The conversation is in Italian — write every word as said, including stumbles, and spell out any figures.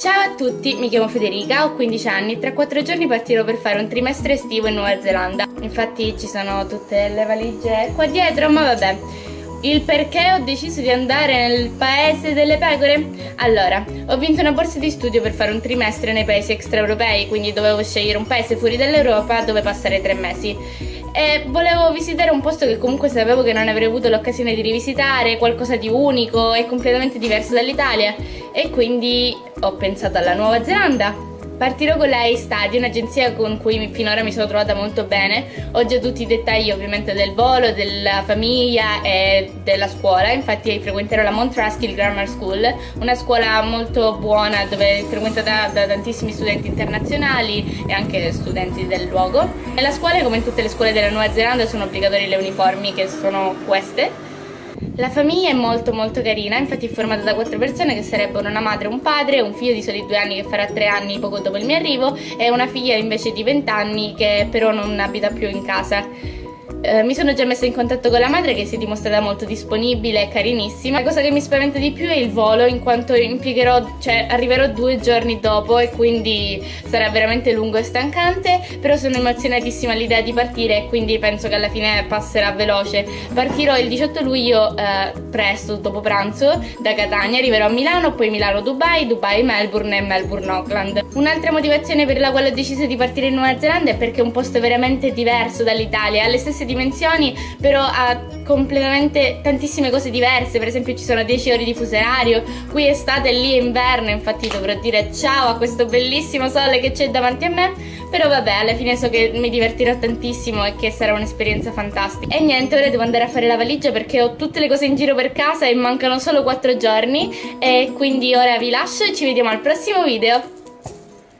Ciao a tutti, mi chiamo Federica, ho quindici anni e tra quattro giorni partirò per fare un trimestre estivo in Nuova Zelanda. Infatti ci sono tutte le valigie qua dietro, ma vabbè. Il perché ho deciso di andare nel paese delle pecore? Allora, ho vinto una borsa di studio per fare un trimestre nei paesi extraeuropei, quindi dovevo scegliere un paese fuori dall'Europa dove passare tre mesi. E volevo visitare un posto che comunque sapevo che non avrei avuto l'occasione di rivisitare, qualcosa di unico e completamente diverso dall'Italia, e quindi ho pensato alla Nuova Zelanda. Partirò con la A-Study, un'agenzia con cui finora mi sono trovata molto bene. Ho già tutti i dettagli ovviamente del volo, della famiglia e della scuola. Infatti frequenterò la Mount Roskill Grammar School, una scuola molto buona dove è frequentata da tantissimi studenti internazionali e anche studenti del luogo. Nella scuola, come in tutte le scuole della Nuova Zelanda, sono obbligatori le uniformi, che sono queste. La famiglia è molto molto carina, infatti è formata da quattro persone che sarebbero una madre, un padre, un figlio di soli due anni che farà tre anni poco dopo il mio arrivo e una figlia invece di venti anni che però non abita più in casa. Eh, mi sono già messa in contatto con la madre, che si è dimostrata molto disponibile e carinissima. La cosa che mi spaventa di più è il volo, in quanto impiegherò, cioè arriverò due giorni dopo e quindi sarà veramente lungo e stancante, però sono emozionatissima all'idea di partire e quindi penso che alla fine passerà veloce. Partirò il diciotto luglio eh, presto, dopo pranzo, da Catania, arriverò a Milano, poi Milano-Dubai, Dubai-Melbourne e Melbourne-Auckland. Un'altra motivazione per la quale ho deciso di partire in Nuova Zelanda è perché è un posto veramente diverso dall'Italia, ha le stesse dimensioni però ha completamente tantissime cose diverse. Per esempio ci sono dieci ore di fuso orario, qui è estate e lì è inverno, infatti dovrò dire ciao a questo bellissimo sole che c'è davanti a me, però vabbè, alla fine so che mi divertirò tantissimo e che sarà un'esperienza fantastica. E niente, ora devo andare a fare la valigia perché ho tutte le cose in giro per casa e mancano solo quattro giorni, e quindi ora vi lascio e ci vediamo al prossimo video.